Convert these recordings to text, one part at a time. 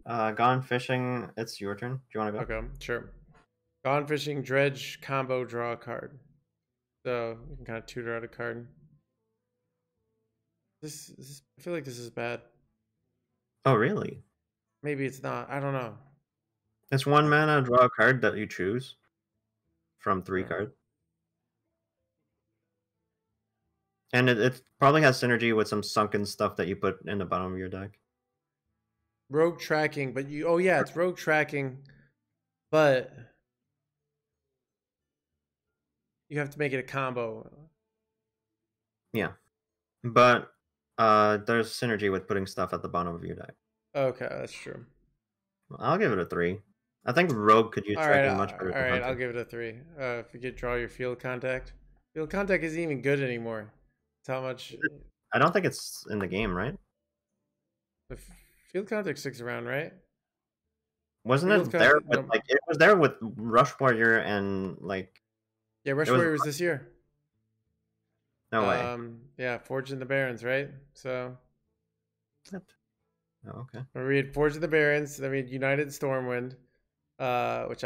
Gone fishing. It's your turn. Do you want to go? Okay, sure. Gone fishing, dredge, combo, draw a card. So you can kind of tutor out a card. I feel like this is bad. Oh, really? Maybe it's not. I don't know. It's 1 mana. Draw a card that you choose from 3 Yeah. cards, and it probably has synergy with some sunken stuff that you put in the bottom of your deck. Rogue tracking, but you. Oh yeah, it's rogue tracking, but you have to make it a combo. Yeah, but there's synergy with putting stuff at the bottom of your deck. Okay, that's true. I'll give it a 3. I think Rogue could use All right, tracking much better all than right. I'll Hunter. give it a 3. If you could draw your field contact, field contact isn't even good anymore. It's how much I don't think it's in the game, right? the field contact sticks around, right? Wasn't Field it there contact, with no. like it was there with Rush Warrior and like Yeah, it Rush was Warrior was this year. no way. Yeah, Forge in the Barrens, right? So What? Oh, okay. we had Forge in the Barrens, then we had United Stormwind, which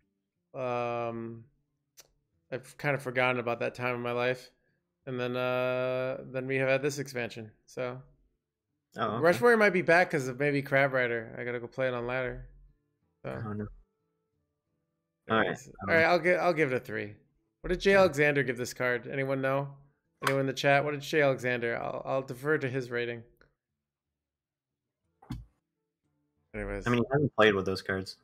I've kind of forgotten about that time in my life. And then we have had this expansion. So Oh, okay. Rush Warrior might be back because of maybe Crab Rider. I gotta go play it on ladder. So Oh, no. All right. all right, I'll give it a 3. What did Jay Yeah. Alexander give this card? Anyone know? Anyone in the chat? What did Jay Alexander? I'll defer to his rating. Anyways, I mean, he hasn't played with those cards.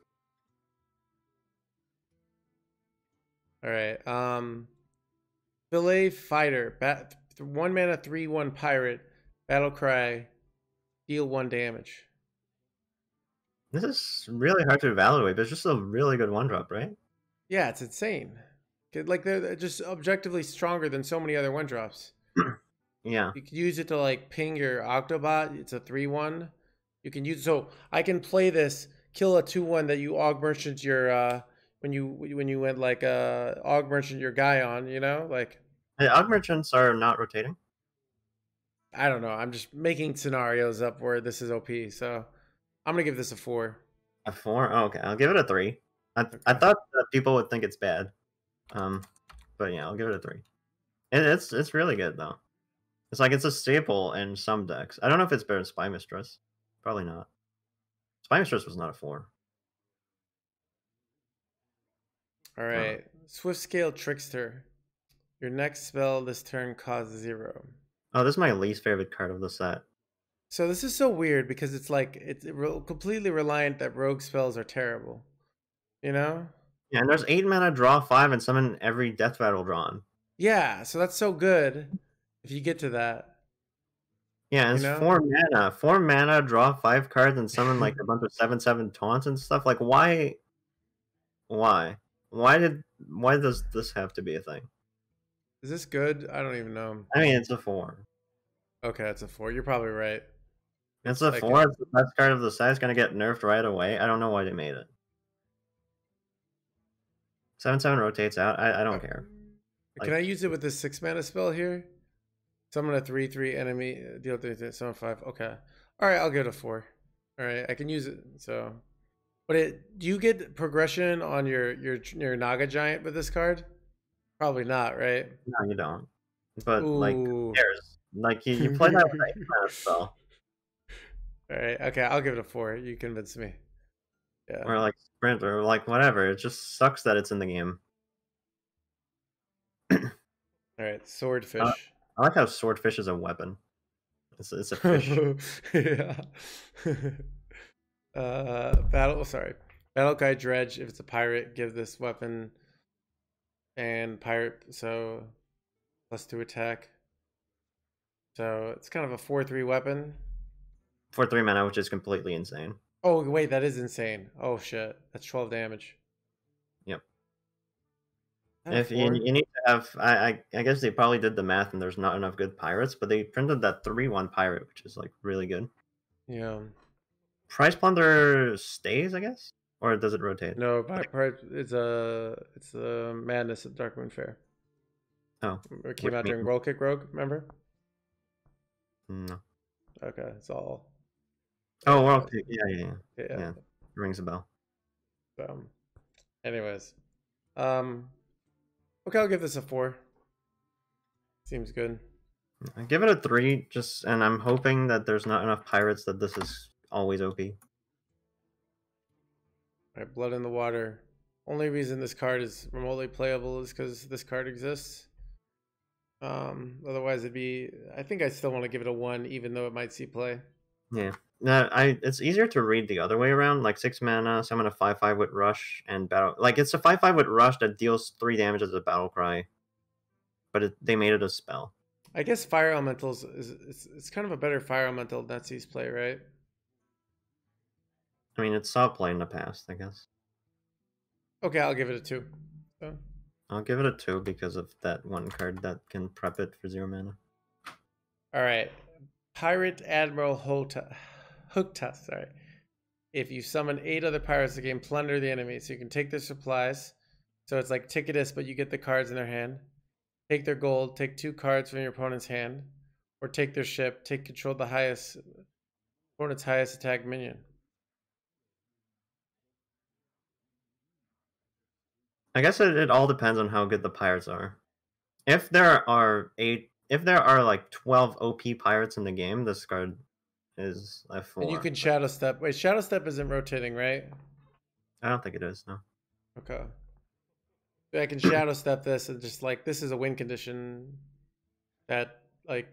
all right. Fillet Fighter, 1 mana 3/1 pirate, battle cry, deal 1 damage. This is really hard to evaluate, but it's just a really good 1-drop, right? Yeah, it's insane. Like they're just objectively stronger than so many other 1-drops. Yeah. You could use it to like ping your Octobot. It's a 3/1. You can use so I can play this, kill a 2/1 that you aug merchant your when you went like aug merchant your guy on, you know? Like The Aug Merchants are not rotating. I don't know. I'm just making scenarios up where this is OP. So I'm gonna give this a 4. A 4? Oh, okay. I'll give it a 3. I Okay. thought that people would think it's bad. But yeah, I'll give it a 3. It's really good though. It's like it's a staple in some decks. I don't know if it's better than Spy Mistress. Probably not. Spy Mistress was not a 4. All right. Swift Scale Trickster. Your next spell this turn costs 0. Oh, this is my least favorite card of the set. So this is so weird because it's like it's completely reliant that rogue spells are terrible. You know? Yeah, and there's 8 mana, draw 5, and summon every death rattle drawn. Yeah, so that's so good if you get to that. Yeah, and it's You know? 4 mana. 4 mana, draw 5 cards, and summon like a bunch of 7/7 taunts and stuff. Like, why? Why? Why does this have to be a thing? Is this good? I don't even know. I mean, it's a 4. Okay, it's a 4. You're probably right. It's a Like 4. It's the best card of the set. It's gonna get nerfed right away. I don't know why they made it. 7/7 rotates out. I don't care. Can I use it with this 6 mana spell here? Summon a 3/3 enemy, deal 3, summon 5. Okay. All right, I'll give it a 4. All right, I can use it. So, do you get progression on your Naga Giant with this card? Probably not, right? No, you don't. But like, who Ooh. cares? Like you play that with 8 mana spell. All right, okay, I'll give it a 4. You convinced me. Yeah. Or like sprint or like whatever. It just sucks that it's in the game. All right, Swordfish. I like how swordfish is a weapon. It's a fish. Yeah. Battle Guy Dredge. If it's a pirate, give this weapon and pirate, so +2 attack. So it's kind of a 4/3 weapon. For 3 mana, which is completely insane. Oh wait, that is insane. Oh shit, that's 12 damage. Yep. Is that If you need to have, I guess they probably did the math and there's not enough good pirates, but they printed that 3/1 pirate, which is like really good. Yeah. Price Plunder stays, I guess, or does it rotate? No, it's a Madness at Darkmoon Fair. Oh, It came out during Roll Kick Rogue, remember? no. Okay, it's all Oh, Yeah, World, yeah. Rings a bell. So, anyways, okay, I'll give this a 4. Seems good. I give it a 3, and I'm hoping that there's not enough pirates that this is always OP. All right, Blood in the Water. Only reason this card is remotely playable is because this card exists. Otherwise it'd be. I think I still want to give it a 1, even though it might see play. Yeah. It's easier to read the other way around, like 6 mana, summon a 5/5 with Rush and battle. Like it's a 5/5 with Rush that deals 3 damage as a battle cry, but they made it a spell. I guess Fire Elementals it's kind of a better Fire Elemental than that sees play, right? I mean, it saw play in the past, I guess. Okay, I'll give it a 2. So. I'll give it a 2 because of that one card that can prep it for 0 mana. All right, Pirate Admiral Hookta. Sorry. If you summon 8 other pirates, the game plunder the enemy, so you can take their supplies. So it's like Ticketus, but you get the cards in their hand. Take their gold, take 2 cards from your opponent's hand, or take their ship, take control of the opponent's highest attack minion. I guess it all depends on how good the pirates are. If there are like 12 OP pirates in the game, this card is a 4. And you can Shadow Step. Wait, Shadow Step isn't rotating, right? I don't think it is, no. Okay. I can Shadow Step this and just like, this is a win condition that like,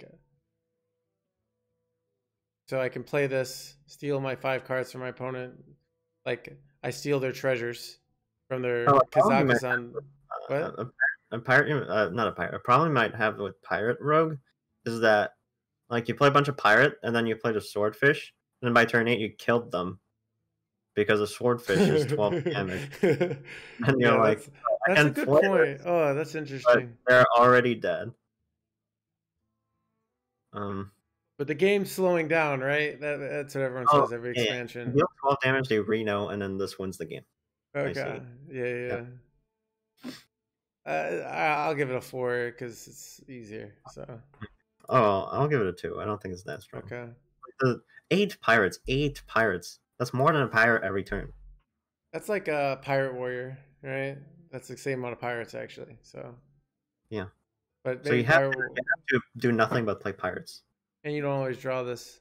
so I can play this, steal my 5 cards from my opponent. Like I steal their treasures from their Kazakhstan. What? A pirate, not a pirate. A problem you might have with Pirate Rogue is that like you play a bunch of pirate and then you play the swordfish, and then by turn 8 you killed them because a swordfish is 12 damage. And you're like, that's a good point. Oh, that's interesting. But they're already dead. But the game's slowing down, right? That's what everyone says every expansion. You deal 12 damage, they Reno, and then this wins the game. Okay. Yeah. I'll give it a 4 because it's easier. So. Oh, I'll give it a 2. I don't think it's that strong. Okay. The 8 pirates. That's more than a pirate every turn. That's like a pirate warrior, right? That's the same amount of pirates actually. So. Yeah. But so you have to do nothing but play pirates. And you don't always draw this.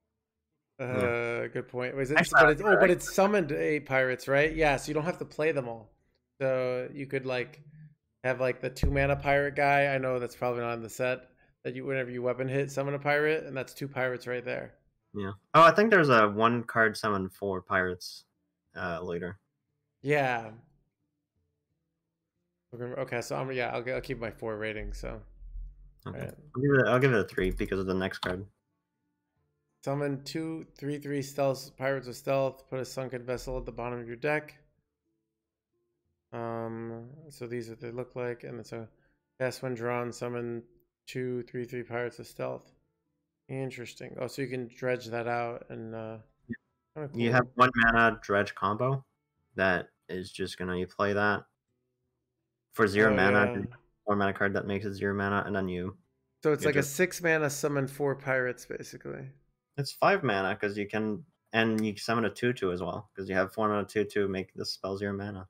Good point. But it's summoned 8 pirates, right? Yeah, so you don't have to play them all. So you could like have like the 2 mana pirate guy. I know that's probably not in the set. That you whenever you weapon hit, summon a pirate, and that's 2 pirates right there. Yeah. Oh, I think there's a 1 card summon 4 pirates later. Yeah. Okay, so I'll keep my 4 rating. So. Okay. Right. I'll give it a 3 because of the next card. Summon 2 3/3 stealth pirates with stealth. Put a sunken vessel at the bottom of your deck. So these are what they look like, and it's a cast when drawn. Summon 2 3/3 pirates with stealth. Interesting. Oh, so you can dredge that out, and cool. You have 1 mana dredge combo that is just gonna you play that for 0 mana. Yeah. 4 mana card that makes it 0 mana, and then you. So it's like a 6 mana summon 4 pirates, basically. It's 5 mana because you can, and you summon a 2/2 as well because you have 4 mana 2/2 make this spell 0 mana.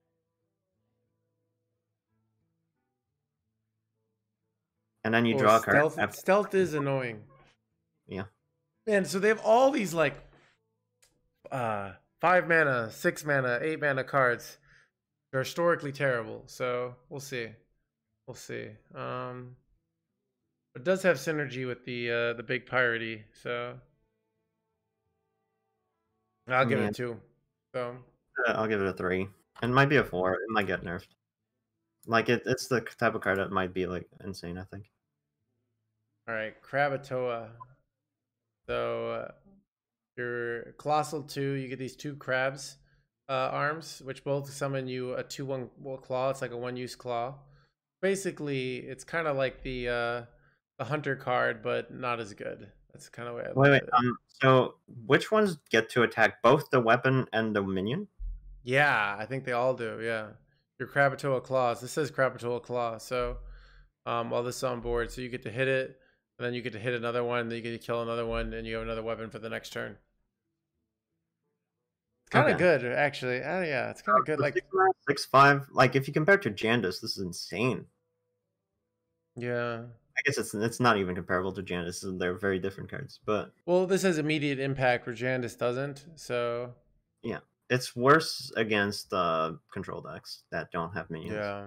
And then you draw a card. Stealth is annoying. Yeah. Man, so they have all these like 5 mana, 6 mana, 8 mana cards. They're historically terrible. So we'll see. It does have synergy with the big piratey, so I'll give it a 2. So I'll give it a 3. It might be a 4. It might get nerfed. Like it's the type of card that might be like insane, I think. All right, Krakatoa. So your Colossal 2, you get these 2 crabs arms, which both summon you a 2/1 claw. It's like a 1-use claw. Basically, it's kind of like the hunter card, but not as good. That's kind of the way I look at it. So which ones get to attack both the weapon and the minion? Yeah, I think they all do. Yeah, your Krakatoa claws. This says Krakatoa claw. So while this is on board, so you get to hit it, and then you get to hit another one, then you get to kill another one, and you have another weapon for the next turn. kind of Okay. good, actually. Yeah, it's kind of good. For Like, 6/5, like if you compare it to Jandis, this is insane. yeah. I guess it's not even comparable to Jandis. They're very different cards, but Well, this has immediate impact where Jandis doesn't. So, yeah, it's worse against control decks that don't have minions. yeah.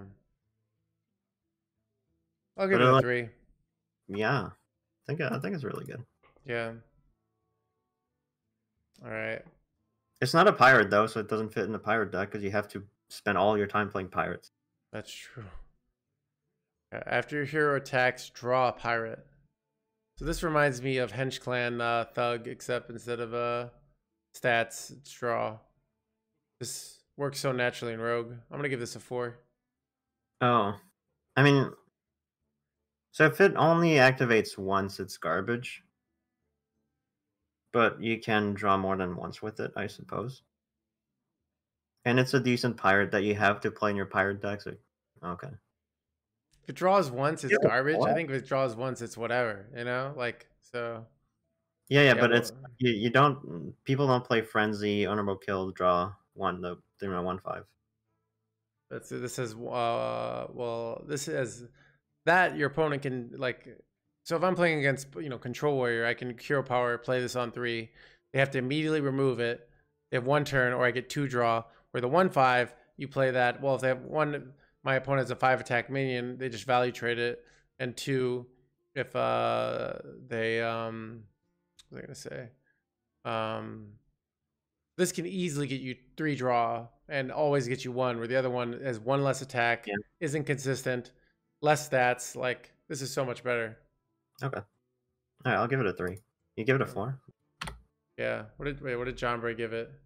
I'll give But it a like, 3. yeah, I think it's really good. Yeah. All right. It's not a pirate though, so it doesn't fit in the pirate deck because you have to spend all your time playing pirates. That's true. After your hero attacks, draw a pirate. So this reminds me of Hench Clan Thug, except instead of stats, it's draw. This works so naturally in Rogue. I'm gonna give this a 4. Oh, I mean, so if it only activates once, it's garbage. But you can draw more than once with it, I suppose. And it's a decent pirate that you have to play in your pirate deck. So, okay. If it draws once, it's Yeah, garbage. I what? think if it draws once, it's whatever. You know, like so. Yeah, Yeah. but Well, it's you don't people don't play frenzy, honorable kill, draw one, the 1/5. this says this says that your opponent can like. So if I'm playing against Control Warrior, I can Hero Power, play this on 3. They have to immediately remove it. They have 1 turn, or I get 2 draw. Where the 1/5, you play that. Well, if they have 1, my opponent has a 5 attack minion. They just value trade it. And 2, if they what was I gonna say? This can easily get you 3 draw and always get you 1. Where the other one has 1 less attack, Yeah. isn't consistent, less stats. Like this is so much better. Okay. All right, I'll give it a 3. You give it a 4? Yeah. What did John Bray give it?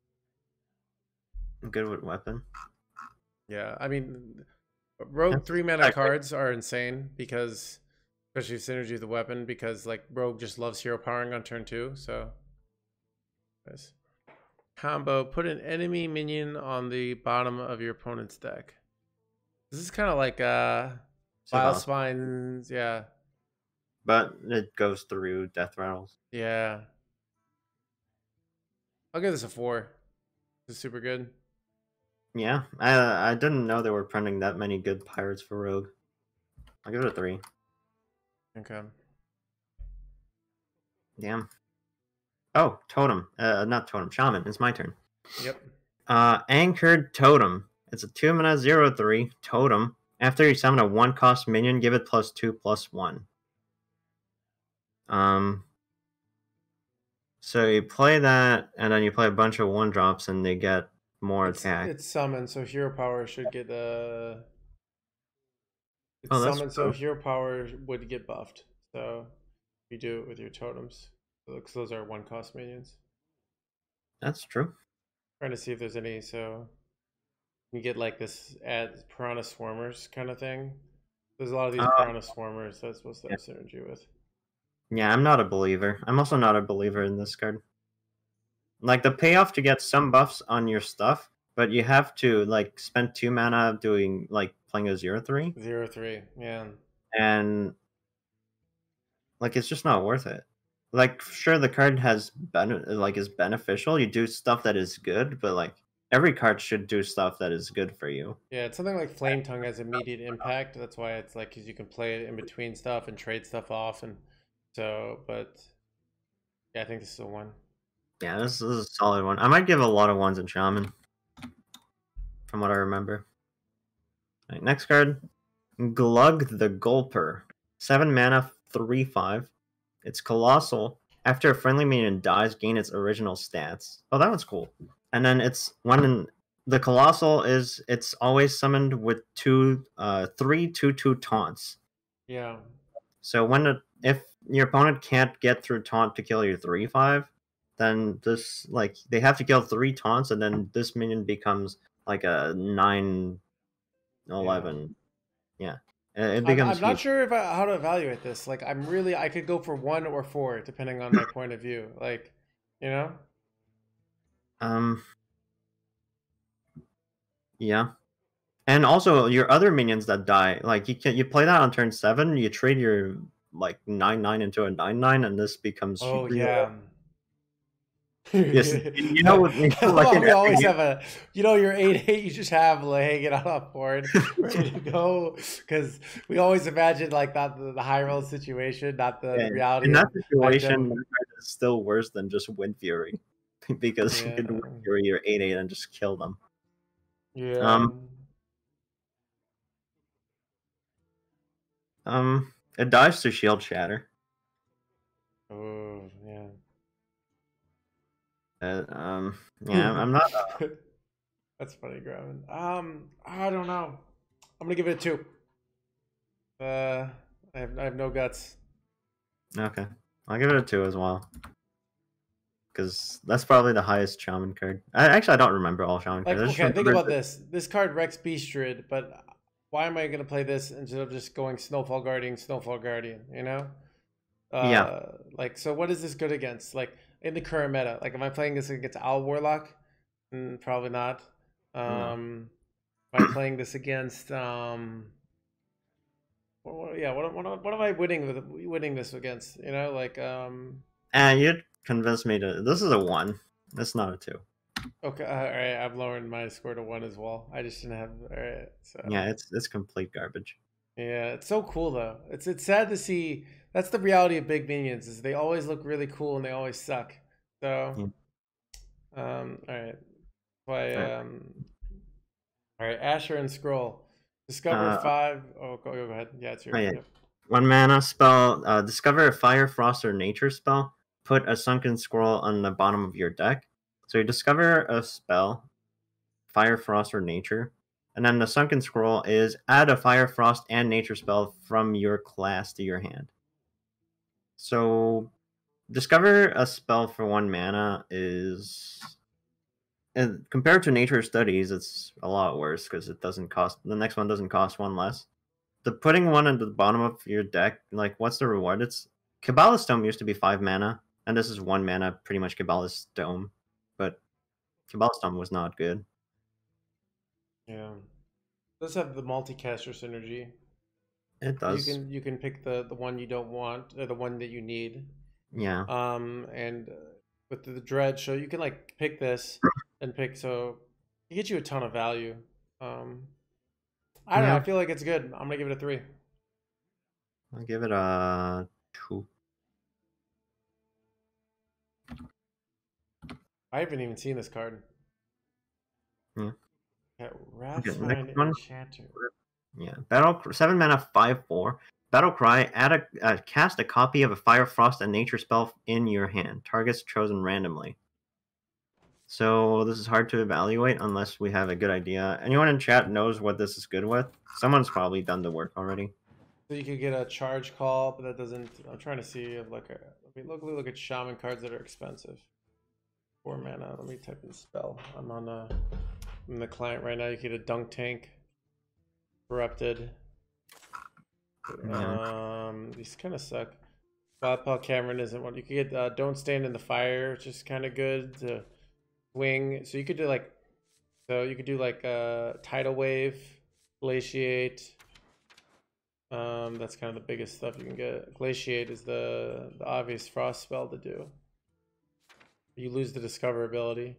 I'm good with weapon. Yeah. I mean, Rogue 3 mana cards are insane because, especially synergy with the weapon, because like Rogue just loves hero powering on turn 2. So, nice. Combo: put an enemy minion on the bottom of your opponent's deck. This is kind of like Vile Spines. Yeah. But it goes through death rattles. Yeah. I'll give this a 4. This is super good. Yeah, I didn't know they were printing that many good pirates for Rogue. I'll give it a 3. Okay. Damn. Oh, Totem. Not Totem. Shaman. It's my turn. Yep. Anchored Totem. It's a 2-mana 0/3 totem. After you summon a 1-cost minion, give it +2/+1. So you play that, and then you play a bunch of 1-drops, and they get more attack. It's summoned, so hero power should get it's Oh, that's summoned, so true. hero power would get buffed. So you do it with your totems. Because those are 1-cost minions. That's true. Trying to see if there's any. So you get like this add Piranha Swarmers kind of thing. There's a lot of these Piranha Swarmers that's supposed to have synergy with. Yeah, I'm not a believer. I'm also not a believer in this card. Like, the payoff to get some buffs on your stuff, but you have to, like, spend 2 mana doing, like, playing a 0/3. 0/3, yeah. And, like, it's just not worth it. Like, sure, the card has is beneficial. You do stuff that is good, but, like, every card should do stuff that is good for you. Yeah, it's something like Flame Tongue has immediate impact. That's why it's like, because you can play it in between stuff and trade stuff off. And so, but yeah, I think this is a 1. Yeah, this is a solid one. I might give a lot of 1s in Shaman, from what I remember. All right, next card, Glug the Gulper. 7 mana, 3/5. It's colossal. After a friendly minion dies, gain its original stats. Oh, that one's cool. And then it's the colossal it's always summoned with 3 2/2 taunts. Yeah. So if your opponent can't get through taunt to kill your 3/5, then this they have to kill 3 taunts, and then this minion becomes like a 9/11. Yeah. It becomes I'm not huge. sure how to evaluate this. Like, I could go for 1 or 4 depending on my point of view. Like, you know. Yeah. And also your other minions that die, like you play that on turn 7, you trade your 9/9 into a 9/9, and this becomes Oh yeah. Yes, you know what? I love Like how in we every always game. have your 8/8 you just have like hanging out on board ready to go because we always imagine like that the high roll situation, not the Yeah, in reality that of situation, that item. card is still worse than just Wind Fury, because you could Yeah. Wind Fury your 8/8 and just kill them. Yeah. Um, it dies to Shield Shatter. Oh, yeah. Yeah, I'm not. That's funny, Gravin. I don't know. I'm gonna give it a 2. I have no guts. Okay, I'll give it a 2 as well, because that's probably the highest Shaman card. I don't remember all Shaman cards. Like, I just okay, think remember about this. This card Rex Beastrid, but why am I gonna play this instead of just going Snowfall Guardian? You know, yeah, like, so what is this good against? Like in the current meta, like, am I playing this against Owl Warlock? Probably not. no. Am I playing this against yeah, what am I winning this against? You know, like And you'd convince me to. This is a 1. It's not a 2. okay, all right, I've lowered my score to 1 as well. I just didn't have all right, so. Yeah, it's complete garbage. Yeah, it's so cool though. It's sad to see. That's the reality of big minions is they always look really cool and they always suck. So, Yeah. all right. Why Alright. all right, Asher and Scroll. Discover Uh, 5. Oh, go ahead. Yeah, it's oh your yeah. yep. 1 mana spell. Discover a Fire, Frost, or Nature spell. Put a Sunken Scroll on the bottom of your deck. So you discover a spell, Fire, Frost, or Nature, and then the Sunken Scroll is add a Fire, Frost, and Nature spell from your class to your hand. So discover a spell for 1 mana is, and compared to Nature Studies, it's a lot worse because it doesn't cost. The next one doesn't cost 1 less. The putting one at the bottom of your deck, like, what's the reward? It's Kabbalah's Dome used to be 5 mana, and this is 1 mana, pretty much Kabbalah's Dome, but Kabbalah's Dome was not good. Yeah. Does have the multicaster synergy. It does, You can pick the one you don't want or the one that you need. yeah. And with the dredge, so you can like pick this and pick, so it gets you a ton of value. Um, I don't know. I Yeah, feel like it's good. I'm gonna give it a 3. I'll give it a 2. I haven't even seen this card. Yeah. Yeah, Okay, next Wrathfine one. Enchanter. Yeah, 7 mana 5/4. Battle Cry. Cast a copy of a Fire, Frost, and Nature spell in your hand. Targets chosen randomly. So this is hard to evaluate unless we have a good idea. Anyone in chat knows what this is good with? Someone's probably done the work already. So you could get a charge call, but that doesn't. I'm trying to see if like let me look at shaman cards that are expensive. 4 mana. Let me type in spell. I'm on the client right now. You get a dunk tank. Corrupted. These kind of suck. Wild Cavern isn't one. You could get Don't Stand in the Fire, which is kind of good to swing. So you could do like, Tidal Wave, Glaciate. That's kind of the biggest stuff you can get. Glaciate is the obvious frost spell to do. You lose the Discover ability.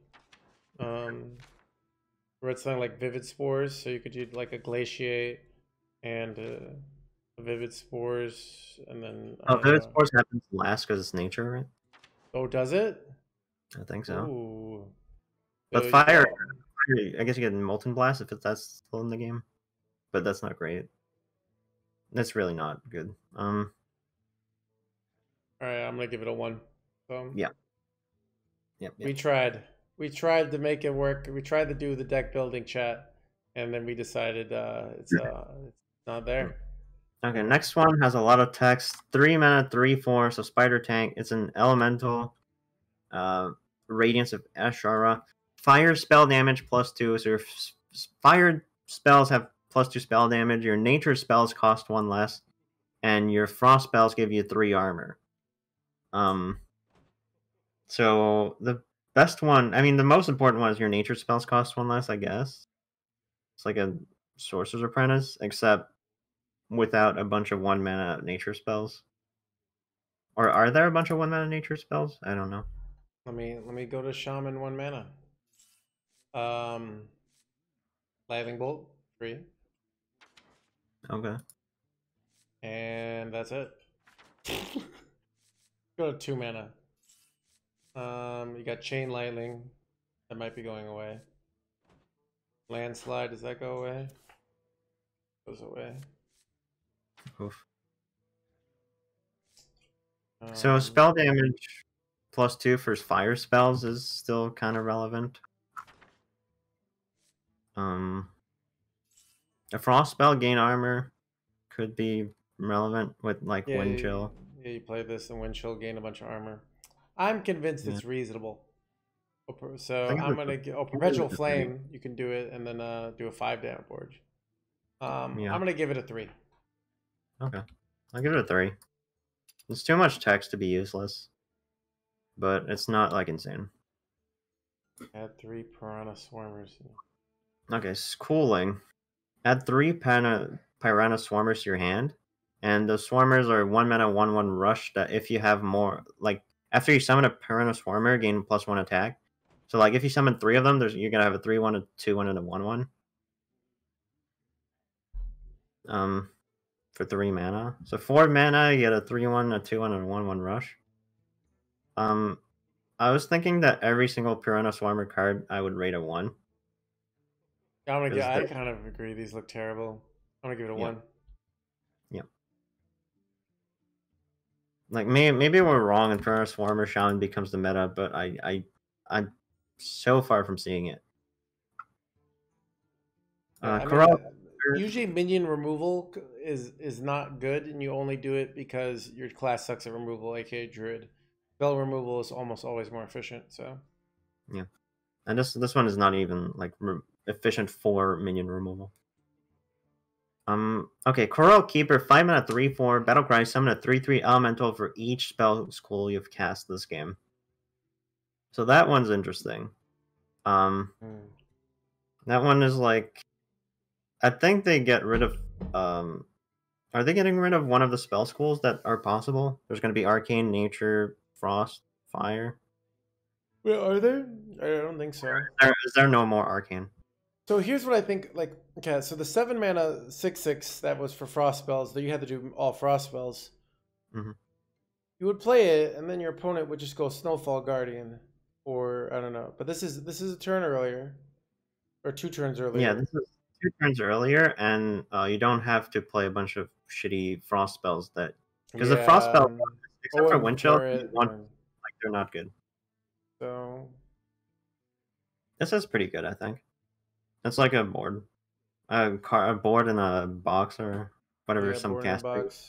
Red something like Vivid Spores, so you could do like a Glaciate and Vivid Spores, and then I Oh, don't Vivid know. Spores happens last because it's nature, right? Oh, does it? I think so. Ooh. But So fire, well, I guess you get Molten Blast if that's still in the game. But that's not great. That's really not good. all right, I'm gonna give it a 1. So Yeah. Yep. we tried. We tried to make it work. We tried to do the deck building chat, and then we decided it's not there. Okay, next one has a lot of text. 3 mana, 3/4. So Spider Tank. It's an elemental. Radiance of Ashara. Fire spell damage +2. So your fire spells have +2 spell damage. Your nature spells cost 1 less, and your frost spells give you 3 armor. So the best one, I mean, the most important one is your nature spells cost 1 less, I guess. It's like a Sorcerer's Apprentice, except without a bunch of 1 mana nature spells. Or are there a bunch of 1 mana nature spells? I don't know. Let me go to Shaman 1 mana. Lightning Bolt 3, Okay. and that's it. Go to 2 mana. You got Chain Lightning. That might be going away. Landslide, does that go away? Goes away. Oof. So spell damage +2 for fire spells is still kind of relevant. A frost spell gain armor could be relevant with like wind chill. Yeah, you play this and wind chill, gain a bunch of armor. I'm convinced Yeah. it's reasonable. So think I'm it's gonna get Perpetual Flame. You can do it and then do a 5 down board. Yeah. I'm gonna give it a 3. Okay, I'll give it a 3. It's too much text to be useless, but it's not like insane. Add 3 Piranha Swarmers. Okay, schooling. Add 3 Piranha Swarmers to your hand, and the Swarmers are 1 mana 1/1 rush. That if you have more, like after you summon a Piranha Swarmer, gain +1 attack. So like if you summon 3 of them, you're gonna have a 3/1, a 2/1, and a 1/1. For 3 mana. So 4 mana, you get a 3/1, a 2/1, and a 1/1 rush. I was thinking that every single Piranha Swarmer card I would rate a 1. I kind of agree. These look terrible. I'm gonna give it a 1. Yeah. Like maybe we're wrong and Piranha Swarmer Shaman becomes the meta, but I'm so far from seeing it. Usually minion removal is not good, and you only do it because your class sucks at removal, aka Druid. Spell removal is almost always more efficient. So yeah, and this one is not even like efficient for minion removal. Okay, Coral Keeper, 5 mana 3/4 Battlecry, summon a 3/3 elemental for each spell school you've cast this game. So that one's interesting. That one is like, I think they get rid of are they getting rid of one of the spell schools that are possible? There's going to be Arcane, Nature, Frost, Fire. Well, are there? I don't think so. Is there no more Arcane? So here's what I think. Like, okay, so the 7 mana 6/6 that was for frost spells, that you had to do all frost spells. Mm-hmm. You would play it, and then your opponent would just go Snowfall Guardian, or I don't know. But this is a turn earlier, or 2 turns earlier. Yeah, this is 2 turns earlier, and you don't have to play a bunch of shitty frost spells that because the frost spells, except for wind chill, like they're not good. So this is pretty good, I think. It's like a board, a board in a box or whatever. Yeah, some cast box.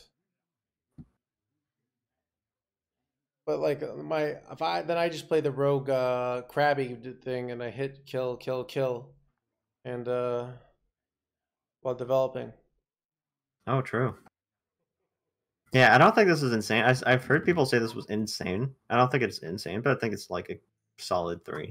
But like then I just play the rogue crabby thing, and I hit kill, and while developing. Oh, true. Yeah, I don't think this is insane. I've heard people say this was insane. I don't think it's insane, but I think it's like a solid 3.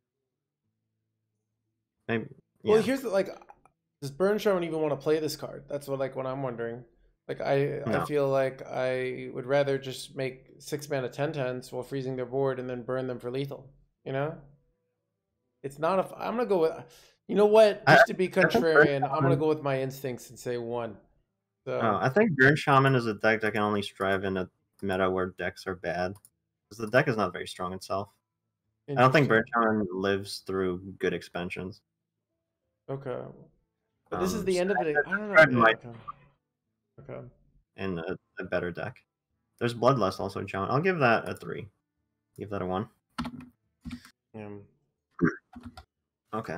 Maybe. Yeah. Well, here's does Burn Shaman even want to play this card? That's what I'm wondering. Like I feel like I would rather just make 6 mana 10/10s while freezing their board and then burn them for lethal. You know, it's not I'm gonna go with. You know what? Just to be contrarian, I'm gonna go with my instincts and say 1. So I think Burn Shaman is a deck that can only strive in a meta where decks are bad, because the deck is not very strong itself. I don't think Burn Shaman lives through good expansions. Okay, but this is the end of it. I don't know. Okay. In a better deck. There's Bloodlust also, John. I'll give that a 3. Give that a 1. Okay.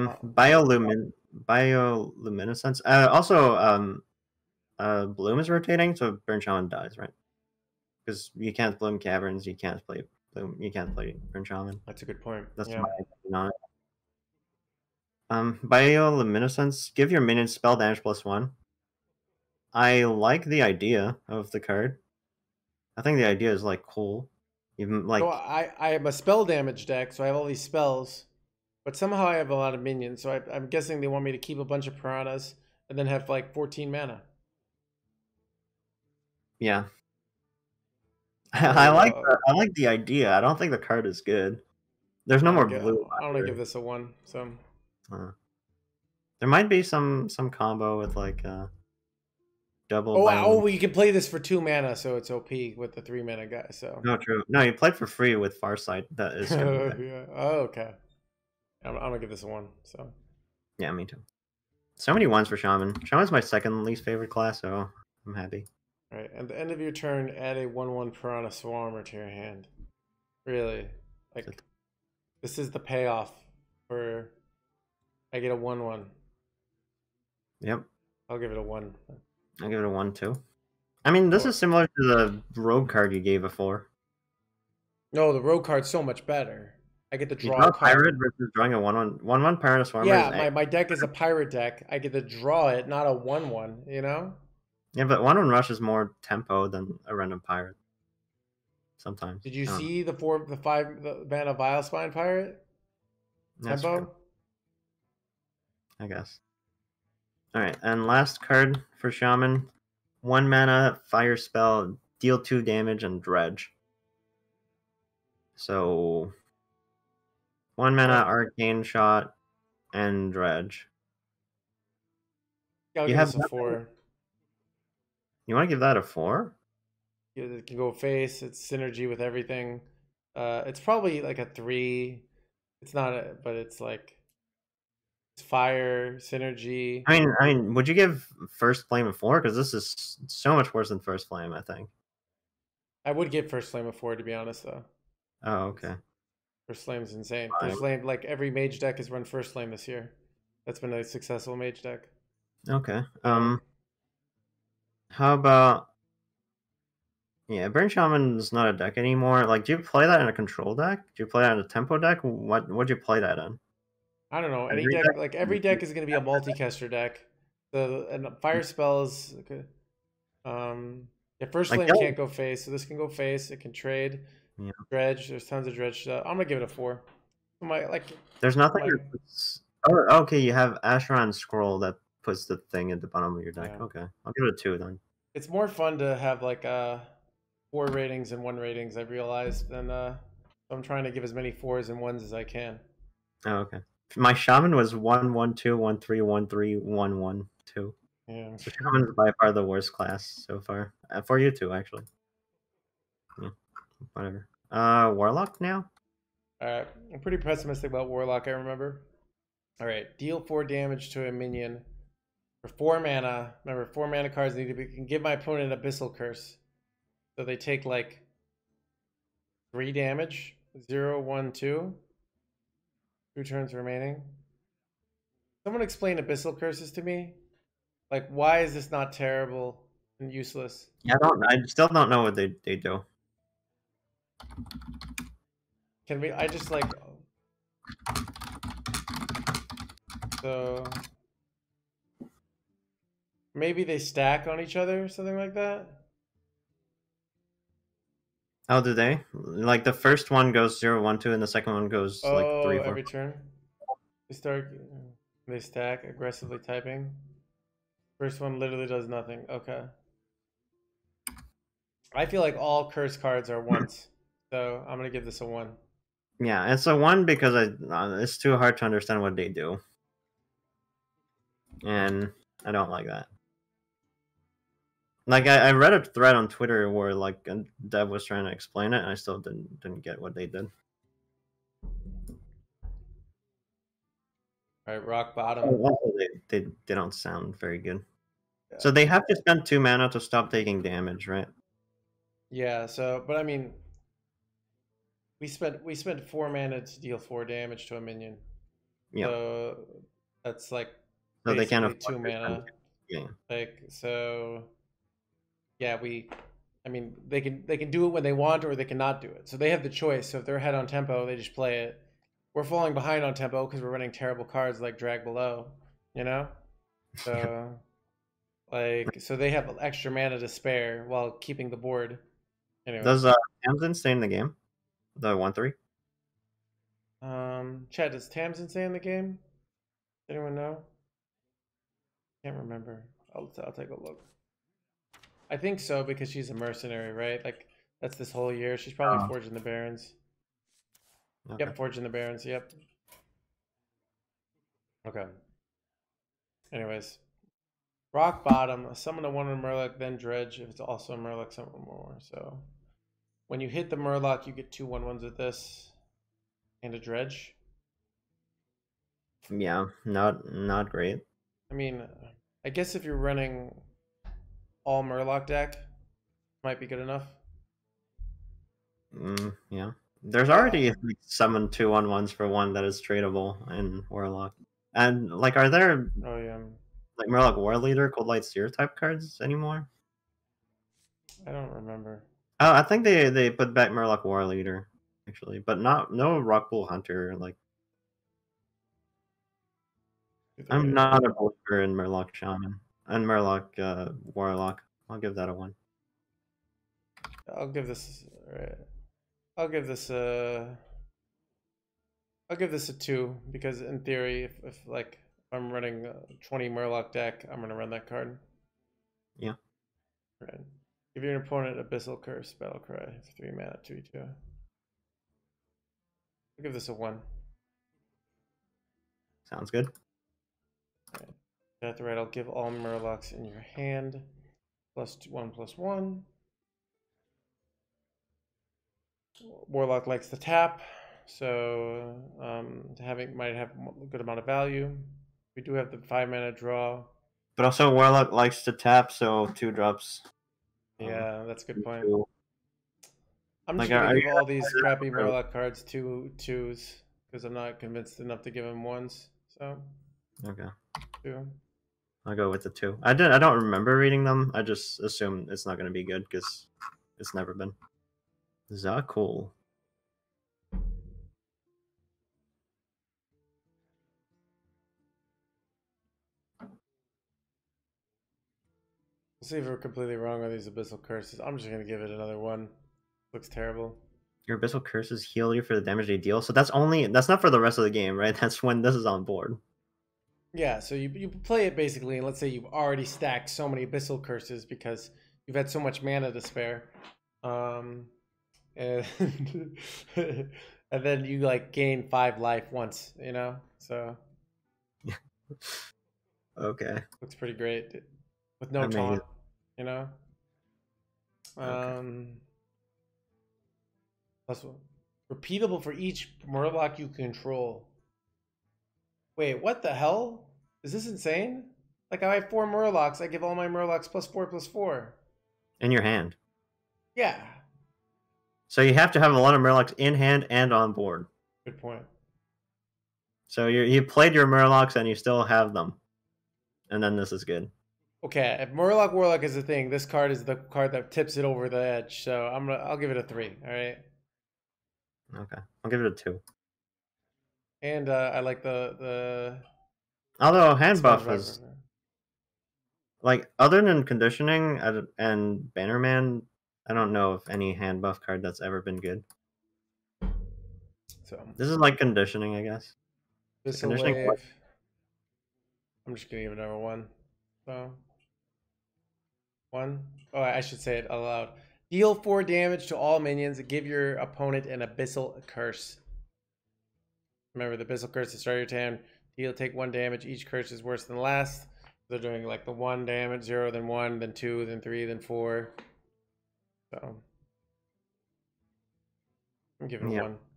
Bioluminescence. Also, Bloom is rotating, so Burn Shaman dies, right? Because you can't Bloom Caverns, you can't play Bloom, you can't play Burn Shaman. That's a good point. That's my opinion on it. Bioluminescence. Give your minions spell damage +1. I like the idea of the card. I think the idea is like cool. Even like so I am a spell damage deck, so I have all these spells, but somehow I have a lot of minions. So I'm guessing they want me to keep a bunch of piranhas and then have like 14 mana. Yeah. I like the idea. I don't think the card is good. There's no more blue. I'm gonna give this a 1. So there might be some combo with like double. Oh, you can play this for 2 mana, so it's OP with the 3 mana guy. So no, true. No, you played for free with Farsight. That is true. Yeah. Oh, okay. I'm gonna give this a 1. So yeah, me too. So many ones for Shaman. Shaman's my second least favorite class, so I'm happy. All right, at the end of your turn, add a 1/1 Piranha Swarmer to your hand. Really, like this is the payoff for. I get a 1/1. Yep. I'll give it a 1. I'll give it a 1 too. I mean, this is similar to the rogue card you gave before. No, the rogue card's so much better. I get to draw a pirate versus drawing a 1/1 Piranha Swarmer. Yeah, my deck is a pirate deck. I get to draw it, not a 1/1. You know. Yeah, but 1/1 rush is more tempo than a random pirate. Sometimes. Did you see the 5 mana Vilespine pirate? That's Tempo. True. I guess. All right, and last card for Shaman, 1 mana fire spell, deal 2 damage and dredge. So 1 mana arcane shot and dredge. I'll give this a 4. You want to give that a 4? It can go face. It's synergy with everything. It's probably like a 3. It's not, but it's like it's fire synergy. I mean, would you give First Flame a 4? Because this is so much worse than First Flame, I think. I would give First Flame a 4, to be honest, though. Oh, okay. First Flame's insane. First Flame, like every mage deck has run First Flame this year. That's been a successful mage deck. Okay. How about? Yeah, Burn Shaman is not a deck anymore. Like, do you play that in a control deck? Do you play that in a tempo deck? What'd you play that in? I don't know. Any deck, like every deck is going to be a multi-caster deck. And fire spells. Yeah, First Flame can't go face, so this can go face. It can trade. Yeah. Dredge. There's tons of dredge stuff. I'm gonna give it a 4. There's nothing. Oh, okay. You have Asheron Scroll that puts the thing at the bottom of your deck. Yeah. Okay, I'll give it a 2 then. It's more fun to have like 4 ratings and 1 ratings. I've realized, and I'm trying to give as many 4s and 1s as I can. Oh, okay. My Shaman was 1/1/2 1/3 1/3 1/1/2. Yeah. So Shaman is by far the worst class so far. For you too, actually. Yeah. Whatever. Warlock now? Alright. I'm pretty pessimistic about Warlock, I remember. Alright. Deal 4 damage to a minion for 4 mana. Remember, 4 mana cards need to be. Can give my opponent Abyssal Curse. So they take like 3 damage. 0, 1, 2. 2 turns remaining. Someone explain Abyssal Curses to me. Like, why is this not terrible and useless? Yeah, I still don't know what they do. Can we? I just like. So maybe they stack on each other or something like that. Oh, do they? Like the first one goes 0, 1, 2, and the second one goes like 3, 4. Every turn. They stack aggressively typing. First one literally does nothing. Okay. I feel like all curse cards are 1s, so I'm gonna give this a 1. Yeah, it's a 1 because it's too hard to understand what they do, and I don't like that. Like I read a thread on Twitter where like a dev was trying to explain it, and I still didn't get what they did. All right, rock bottom. Also, they don't sound very good. Yeah. So they have to spend 2 mana to stop taking damage, right? Yeah. So, but I mean, we spent 4 mana to deal 4 damage to a minion. Yeah. So that's like so they can't afford 2 mana. Yeah. Like so. Yeah, I mean, they can do it when they want, or they cannot do it. So they have the choice. So if they're ahead on tempo, they just play it. We're falling behind on tempo because we're running terrible cards like Drag Below, you know? So, so they have extra mana to spare while keeping the board. Anyway. Does Tamsin stay in the game? The 1/3? Chad, does Tamsin stay in the game? Anyone know? Can't remember. I'll take a look. I think so because she's a mercenary, right? Like That's this whole year. She's probably Oh, forging the Barons. okay. Yep, forging the Barons. Yep. Okay. Anyways, rock bottom. Summon a 1 Murloc, then dredge. If it's also a Murloc, summon one more. So when you hit the Murloc, you get 2 1/1s with this and a dredge. Yeah, not great. I mean, I guess if you're running all Murloc deck, might be good enough. Yeah. There's already like summon 2/1/1s for one that is tradable in Warlock. And like, are there Oh yeah. like Murloc War Leader, Cold Light Seer type cards anymore? I don't remember. Oh, I think they put back Murloc War Leader actually, but no Rockpool Hunter. Like, I'm not a believer in Murloc Shaman and Murloc Warlock. I'll give that a 1. I'll give this. I'll give this a. I'll give this a 2 because in theory, if like I'm running a 20 Murloc deck, I'm gonna run that card. Yeah. Right. Give your opponent Abyssal Curse, Battle Cry for 3 mana, 2/2. I'll give this a 1. Sounds good. Right. That's right. I'll give all Murlocs in your hand +1/+1. Warlock likes to tap, so might have a good amount of value. We do have the 5 mana draw. But also Warlock likes to tap, so 2 drops. Yeah, that's a good point. 2. I'm just Like, gonna are give you all these crappy gonna- Murloc cards 2/2s because I'm not convinced enough to give him 1s. So Okay. 2. I'll go with the 2. I don't remember reading them. I just assume it's not going to be good because it's never been. Cool. We'll see if we're completely wrong on these Abyssal Curses. I'm just gonna give it another 1. Looks terrible. Your Abyssal Curses heal you for the damage they deal. So that's not for the rest of the game, right? That's when this is on board. Yeah, so you play it basically, and let's say you've already stacked so many Abyssal Curses because you've had so much mana to spare. And, and then you like gain 5 life once, you know? So Okay. looks pretty great. With no Amazing. taunt, you know? Okay. Plus, repeatable for each Murloc you control. Wait, what the hell? Is this insane? Like, I have 4 Murlocs. I give all my Murlocs +4/+4. In your hand. Yeah. So you have to have a lot of Murlocs in hand and on board. Good point. So you played your Murlocs and you still have them. And then this is good. Okay, if Murloc Warlock is a thing, this card is the card that tips it over the edge. So I'll give it a 3. All right. Okay, I'll give it a 2. And I like the Although hand buff SpongeBob is river. like, other than conditioning and Bannerman, I don't know of any hand buff card that's ever been good. So This is like conditioning, I guess. this Conditioning. wave. I'm just gonna give it number 1. So 1. Oh, I should say it aloud. Deal 4 damage to all minions. Give your opponent an Abyssal Curse. Remember, the Abyssal Curse is start your turn. Take 1 damage. Each curse is worse than the last. They're doing like the 1 damage, 0, then 1, then 2, then 3, then 4. So I'm giving it 1.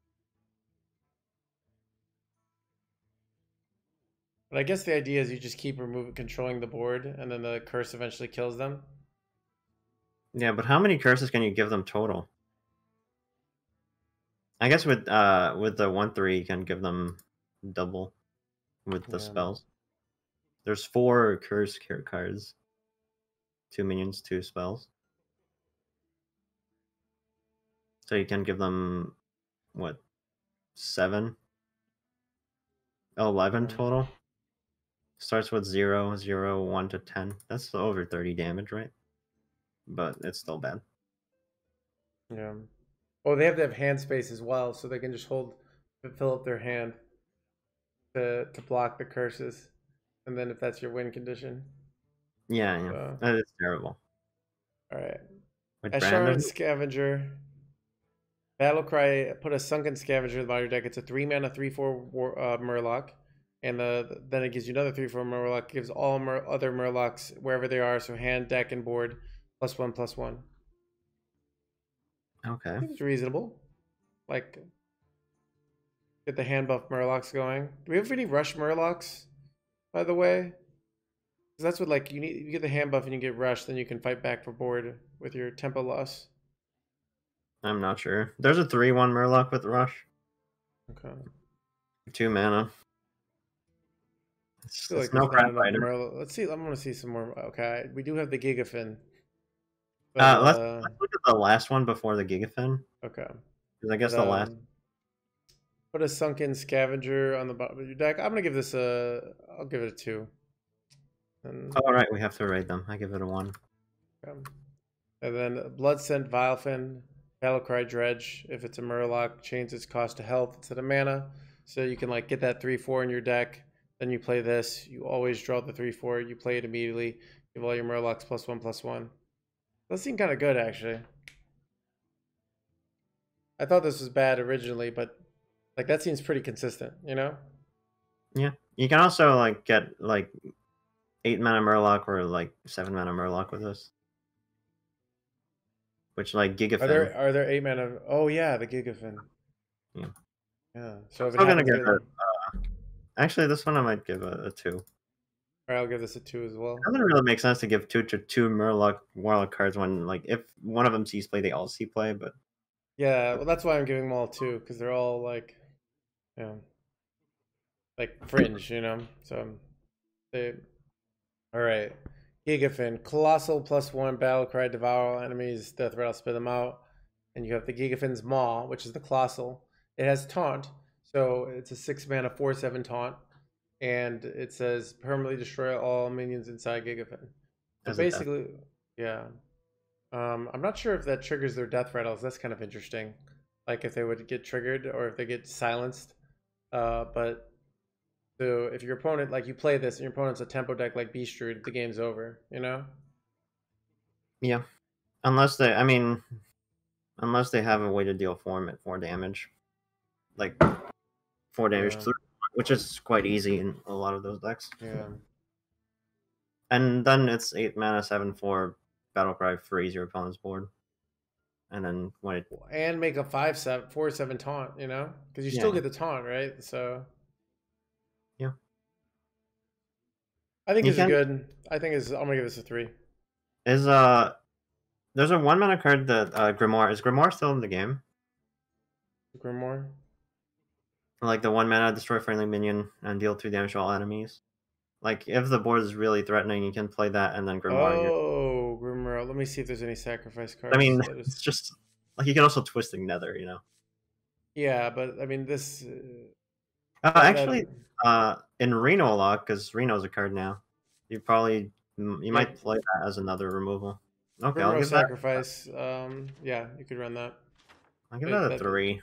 But I guess the idea is you just keep controlling the board, and then the curse eventually kills them. Yeah, but how many curses can you give them total? I guess with the 1/3 you can give them double with the spells. There's 4 curse cards. 2 minions, 2 spells. So you can give them what? 7? 11 total. Starts with 0, 0, 1 to 10. That's over 30 damage, right? But it's still bad. Yeah. Oh, they have to have hand space as well, so they can just fill up their hand to block the curses, and then if that's your win condition. Yeah, So, that is terrible. all right. With Shaman Brandon? Scavenger. Battlecry, put a Sunken Scavenger in the bottom of your deck. It's a 3-mana 3/4 Murloc. And then it gives you another 3/4 Murloc. It gives all other Murlocs wherever they are, so hand, deck, and board, +1/+1. Okay. I think it's reasonable. Like, get the hand buff Murlocs going. Do we have any rush Murlocs, by the way? Because that's what, like, you need. You get the hand buff and you get rush, then you can fight back for board with your tempo loss. I'm not sure. There's a 3/1 Murloc with Rush. Okay. 2 mana. I feel like It's no crap fighter. Let's see. I'm gonna see some more. Okay, we do have the Gigafin. But, Let's look at the last one before the Gigafin. Okay. Because I guess the last. Put a Sunken Scavenger on the bottom of your deck. I'm gonna give this I'll give it a 2. And, oh, right, we have to rate them. I give it a 1. okay. And then Bloodscent Vilefin, Battlecry Dredge. If it's a Murloc, change its cost to health instead of mana. So you can like get that 3/4 in your deck. Then you play this. You always draw the 3/4. You play it immediately. Give all your Murlocs +1/+1. That seemed kind of good, actually. I thought this was bad originally, but like that seems pretty consistent, you know? Yeah. You can also like get like 8 mana Murloc or like 7 mana Murloc with this. Which like Gigafin. Are there 8 mana? Oh yeah, the Gigafin. Yeah. Yeah. So if I'm gonna give it. Actually, this one I might give a 2. All right, I'll give this a 2 as well. It doesn't really make sense to give 2 Murloc Warlock cards when like if one of them sees play, they all see play. But yeah, well that's why I'm giving them all 2 because they're all like, you know, like fringe, you know. So they. All right. Gigafin, Colossal +1, Battlecry, devour all enemies, death rattle, spit them out. And you have the Gigafin's Maw, which is the Colossal. It has Taunt, so it's a 6 mana 4/7 Taunt. And it says permanently destroy all minions inside Gigafin. So basically, yeah. I'm not sure if that triggers their death rattles. That's kind of interesting. Like if they would get triggered or if they get silenced. But so if your opponent, like you play this and your opponent's a tempo deck like Beast Druid, the game's over, you know? Yeah. Unless they have a way to deal 4 damage. Like 4 damage through, which is quite easy in a lot of those decks. Yeah. And then it's 8 mana 7/4 Battlecry freeze your opponent's board. And then when it and make a 5/7 4/7 taunt, you know? Because you still get the taunt, right? So yeah. I think it's good. I'm gonna give this a 3. Is there's a 1 mana card that Grimoire. Is Grimoire still in the game? Grimoire? Like the 1 mana destroy friendly minion and deal 2 damage to all enemies. Like if the board is really threatening, you can play that and then Grimoire. Oh, Grimoire. Let me see if there's any sacrifice cards. I mean, it's just like you can also Twisting Nether, you know. Yeah, but I mean this. Actually, in Reno Lock, because Reno's a card now, you might play that as another removal. Okay, I'll give sacrifice. Yeah, you could run that. I'll give that a 3.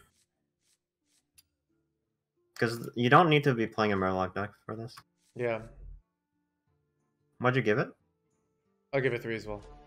Because you don't need to be playing a Murloc deck for this. Yeah. What'd you give it? I'll give it 3 as well.